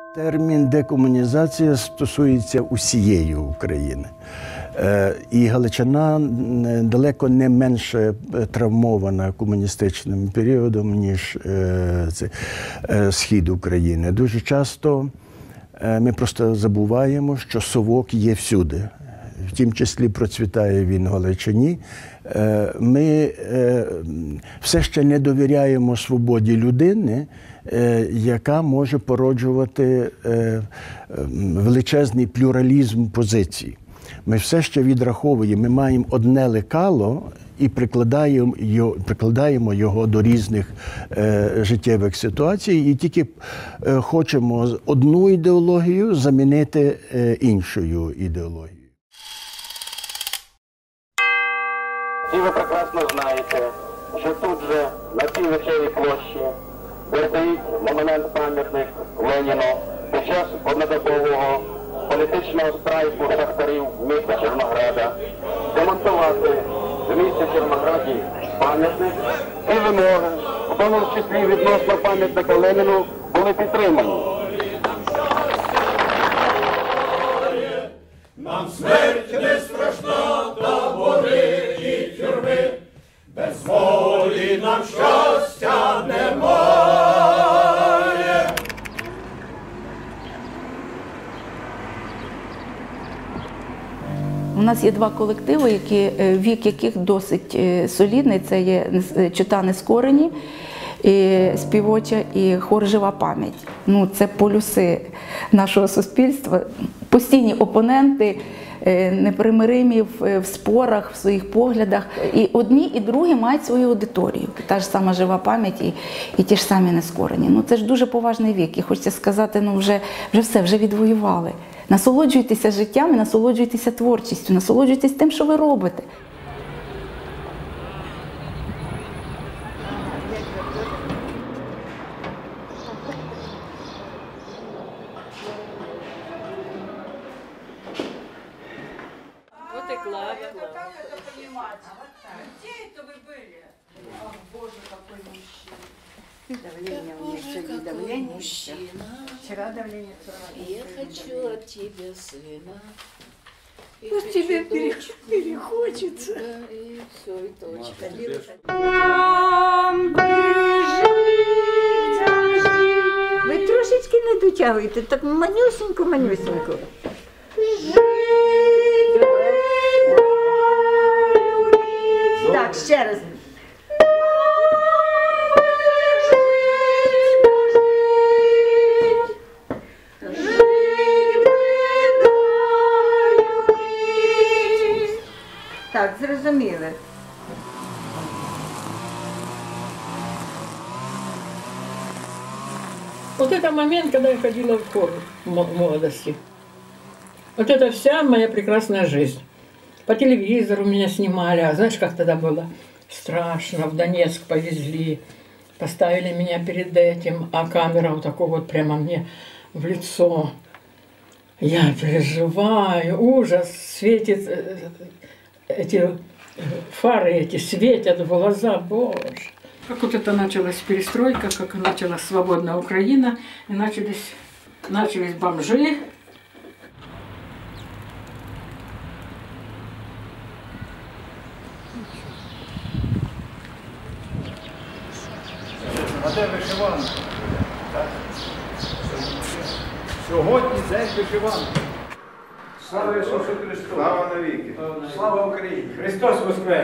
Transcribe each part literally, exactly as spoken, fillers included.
Термін декомунізація стосується усієї України. І Галичина далеко не менше травмована комуністичним періодом, ніж схід України. Дуже часто ми просто забуваємо, що совок є всюди. В тім числі процвітає він в Галичині. Ми все ще не довіряємо свободі людини, яка може породжувати величезний плюралізм позицій. Ми все ще відраховуємо, ми маємо одне лекало і прикладаємо його, прикладаємо його до різних е, життєвих ситуацій, і тільки е, хочемо одну ідеологію замінити е, іншою ідеологією. І ви прекрасно знаєте, що тут же, на цій вечерій площі, де стоїть монумент-пам'ятник Леніну, під час однодобового політичного страйку шахтарів міста Червонограда, демонтувати в місті Червонограді пам'ятник і вимоги, в тому числі відносно пам'ятника Леніну, були підтримані. Нам смерть не страшна, табори і тюрми, без волі нам щастя немає. У нас є два колективи, які, вік яких досить солідний. Це є чита Нескорені, співоча і хор «Жива пам'ять». Ну, це полюси нашого суспільства. Постійні опоненти, непримиримі в спорах, в своїх поглядах. І одні, і другі мають свою аудиторію. Та ж сама «Жива пам'ять» і, і ті ж самі Нескорені. Ну, це ж дуже поважний вік. І хочеться сказати, ну вже, вже все, вже відвоювали. Насолоджуйтеся життям і насолоджуйтеся творчістю, насолоджуйтесь тим, що ви робите. Вот и клад. Где это вы были? Ах, Боже, какой мужчина. Давление у меня сегодня, давление. Мужчина. Вчера давление сорок. Я хочу от тебя сына. Пусть тебе перехочется. Да, и все, и точка. Ви трошечки не дотягуєте, так манюсенько-манюсенько. Так, ще раз. Так, зрозуміли. Вот это момент, когда я ходила в хор в молодости. Вот это вся моя прекрасная жизнь. По телевизору меня снимали, а знаешь, как тогда было страшно. В Донецк повезли, поставили меня перед этим, а камера вот такой вот прямо мне в лицо. Я переживаю, ужас, светит, эти фары эти светят в глаза, Боже. Как вот это началась перестройка, как началась свободная Украина, и начались, начались бомжи. А де вишиванка? Сьогодні день вишиванки. Слава Ісусу Христу! Слава навіки! Слава Україні! Христос Воскрес!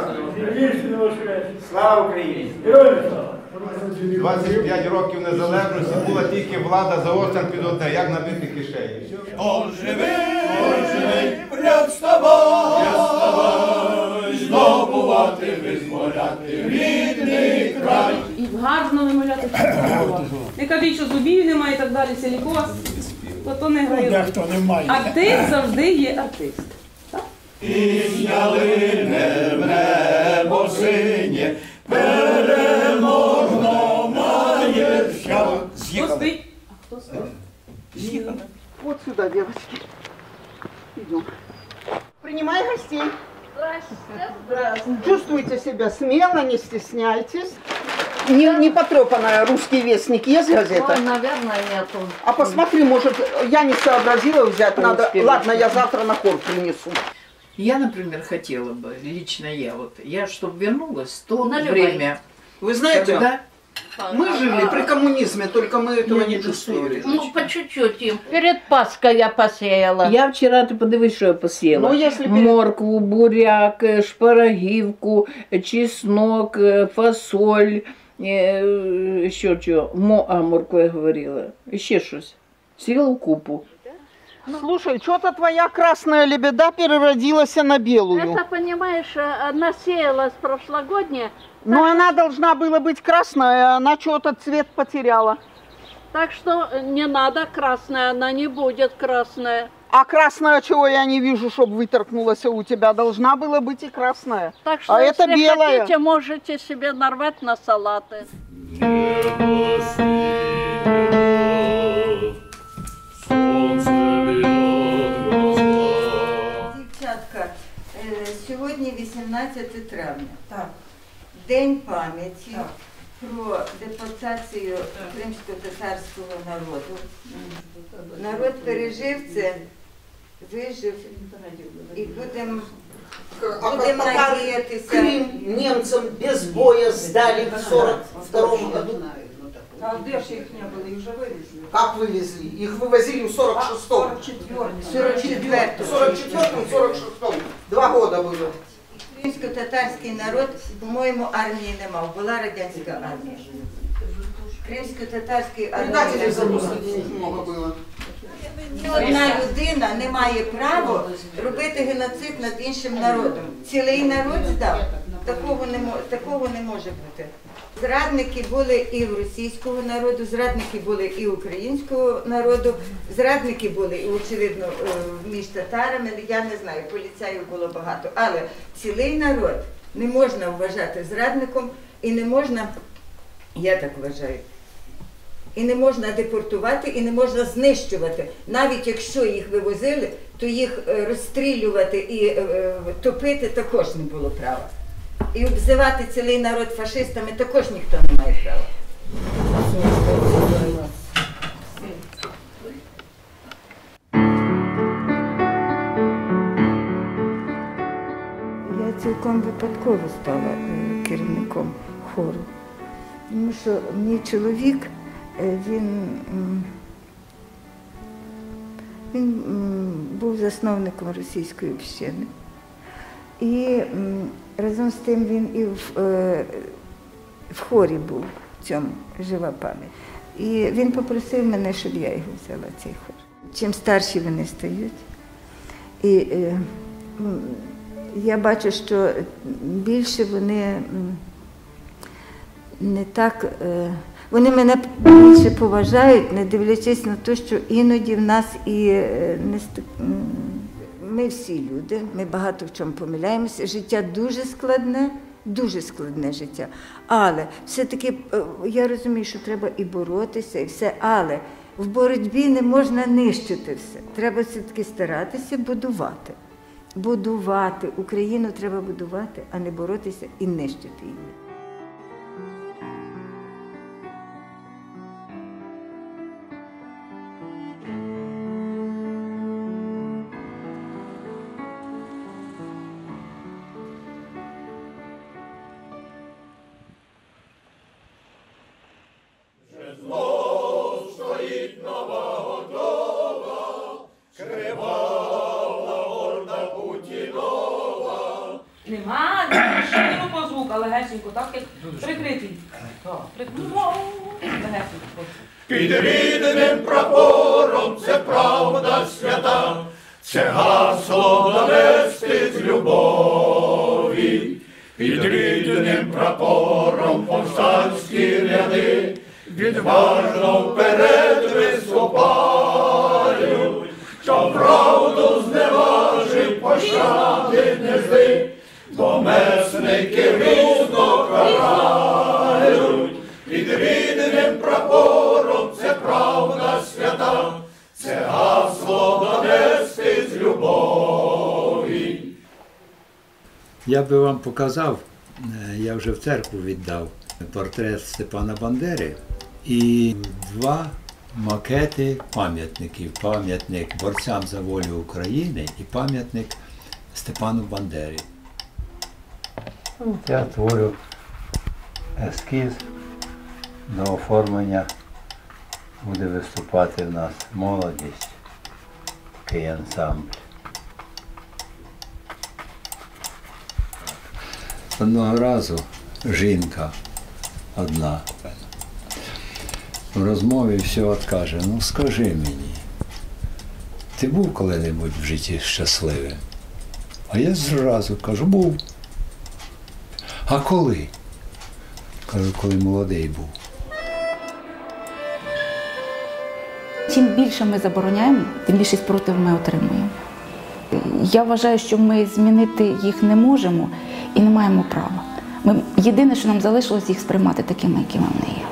Слава Україні! двадцять п'ять років незалежності була тільки влада за острів під одне, як набити кишені. Оживи, оживи, пряд вставай, вставай, здобувати, визволяти рідний край. І гарно вимовляти слова. Не кажіть, що зубів немає і так далі, силікоз, то то не грає. Артист завжди є артист. І зняли в небо синє, переможно має щастя. Хто спить? А хто спить? Вот сюда, девочки. Идем. Принимай гостей. Здравствуйте. Чувствуйте себя смело, не стесняйтесь. Не, не потрепанная «Русский вестник» есть газета? Ой, наверное, нету. А посмотри, может, я не сообразила взять, надо... Ладно, я завтра на хор принесу. Я, например, хотела бы, лично я, вот, я, чтобы вернулась в то Наливай. время. Вы знаете, когда мы жили при коммунизме, только мы этого не чувствовали. Ну, по чуть-чуть им. Перед Пасхой я посеяла. Я вчера, ты подивись, що я посіяла. Ну, если перед- Моркву, буряк, е, шпарагівку, е, чеснок, е, фасоль, е, що чого, Мо, а, моркву я говорила, ще щось. Сіла купу. Слушай, что-то твоя красная лебеда переродилась на белую. Это, понимаешь, она сеялась прошлогодняя. Но она должна была быть красная, а она что-то цвет потеряла. Так что не надо красная, она не будет красная. А красная, чего я не вижу, чтобы выторкнулась у тебя, должна была быть и красная. Так что, а если это белая. хотите, можете себе нарвать на салаты. Дівчатка, е, сьогодні вісімнадцяте травня. Так. День пам'яті так. про депортацію кримсько-татарського народу. Народ пережив це, вижив і будемо будем надіятися. Крым немцам без боя сдали в сорок втором году. А де ж їх не було, їх вже вивезли? Как вывезли? Их вывозили в сорок шестом. сорок четвертому. сорок четвертом, сорок шестом. Два года было. Кримсько-татарський народ, по-моєму, армії не мав, була радянська армія. Кримсько-татарський Предателей за армії. много было. Ні одна людина не має права робити геноцид над іншим народом. Цілий народ здав. Такого не, такого не може бути. Зрадники були і в російського народу, зрадники були і українського народу, зрадники були, і, очевидно, між татарами, я не знаю, поліцаїв було багато. Але цілий народ не можна вважати зрадником і не можна, я так вважаю, і не можна депортувати, і не можна знищувати. Навіть якщо їх вивозили, то їх розстрілювати і топити також не було права. І обзивати цілий народ фашистами також ніхто не має права. Я цілком випадково стала керівником хору. Тому що мій чоловік, він, він був засновником російської общини. І разом з тим він і в, е, в хорі був, в цьому жива пам'ять. І він попросив мене, щоб я його взяла, цей хор. Чим старші вони стають. І е, я бачу, що більше вони не так, е, вони мене більше поважають, не дивлячись на те, що іноді в нас і е, не ми всі люди, ми багато в чому помиляємося. Життя дуже складне, дуже складне життя. Але все-таки я розумію, що треба і боротися, і все. Але в боротьбі не можна нищити все. Треба все-таки старатися будувати. Будувати. Україну треба будувати, а не боротися і нищити її. Нема, швидко по звук, але легесенько, так як прикритий. Легесенько. Під рідним прапором це правда свята, це гасло навести з любові. Під рідним прапором повстанські ряди відважно вперед виступають, що правду зневажить, пощади не жди, бо месники різно карають. Під рідним прапором це правда свята, це гасло донести з любові. Я би вам показав, я вже в церкву віддав, Портрет Степана Бандери і два макети пам'ятників. Пам'ятник борцям за волю України і пам'ятник Степану Бандері. Я творю ескіз на оформлення. Буде виступати в нас молодість, такий ансамбль. Одного разу жінка одна в розмові все от каже: ну скажи мені, ти був коли-небудь в житті щасливим? А я зразу кажу: був. А коли? Кажу: коли молодий був. Чим більше ми забороняємо, тим більше спротив ми отримуємо. Я вважаю, що ми змінити їх не можемо і не маємо права. Ми, єдине, що нам залишилось, їх сприймати такими, якими вони є.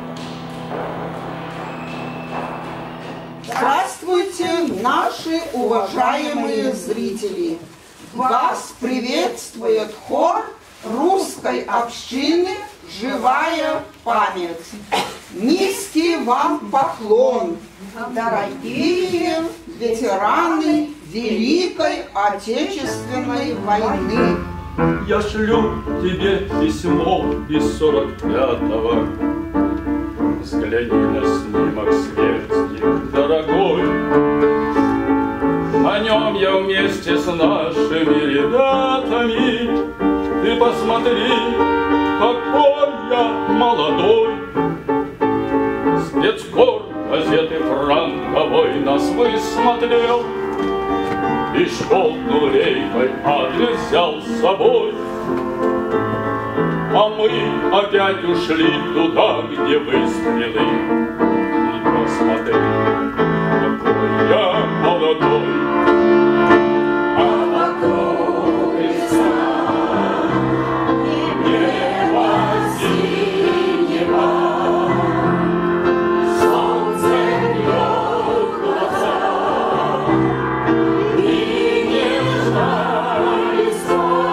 Здравствуйте, наши уважаемые зрители! Вас приветствует хор русской общины «Живая память». Низкий вам поклон, дорогие ветераны Великой Отечественной войны. Я шлю тебе письмо из сорок пятого. Взгляни на снимок смерти, дорогой. На нем я вместе с нашими ребятами. Ты посмотри, какой я молодой. Спецкор газеты франковой нас высмотрел и щелкнул рейкой, адрес взял с собой. А мы опять ушли туда, где выстрелы. И посмотри, какой я молодой. А вокруг леса и небо синего. Солнце бьет в глаза и нежная листва.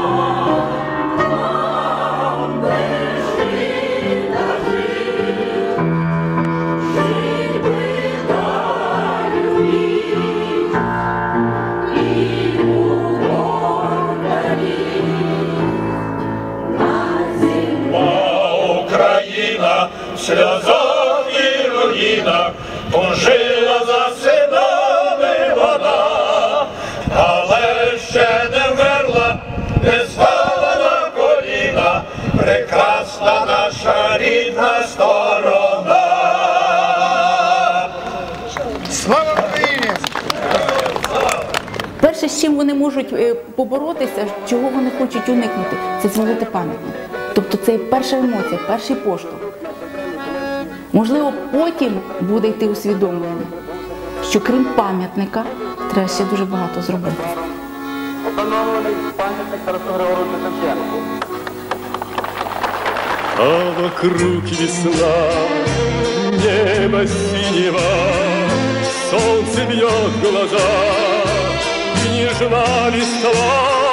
В сльозах і руїнах тужила за синами вона, але ще не вмерла, не стала на коліна, прекрасна наша рідна сторона. Слава Україні! Перше, з чим вони можуть поборотися, чого вони хочуть уникнути, це звалити пам'ятник. Тобто це перша емоція, перший поштовх. Можливо, потім буде йти усвідомлення, що крім пам'ятника, треба ще дуже багато зробити. Встановлений пам'ятник Тарасу Григоровичу Шевченку. А вокруг весна, небо синего, солнце бьет в глаза, и нежна листва.